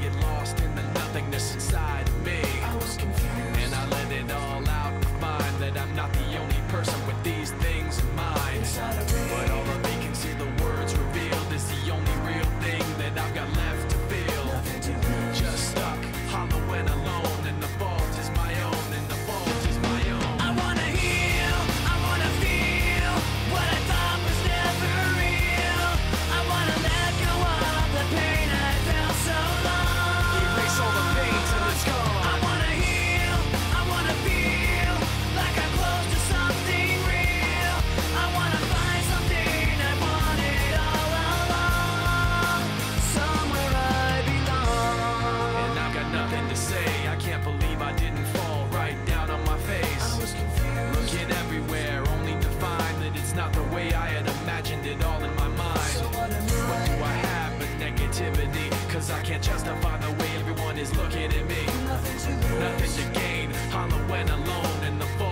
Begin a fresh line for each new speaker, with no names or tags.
get lost in the nothingness inside of me.
I was confused,
and I let it all out of mind, that I'm not the only person with these things in mind.
inside of me.
But all of me can see the words revealed is the only real thing that I've got left to feel.
Nothing to lose.
Just stuck, hollow and alone, and the fault is my own, and the fault is my own.
I wanna heal, I wanna feel what I thought was never real. I wanna let go of the pain I felt so long.
Erase all the pain till it's gone.
I wanna heal, I wanna feel like I'm close to something real. I wanna find something I wanted all along, somewhere I belong.
And I've got nothing to say, I can't believe I didn't fall right down on my face.
I was confused,
Looking everywhere, only to find that it's not the way I had imagined it all in my mind.
so what am I?
What do I have but negativity? Cause I can't justify the way everyone is looking at me.
Nothing to lose.
Nothing to gain, hollow and alone, and the fault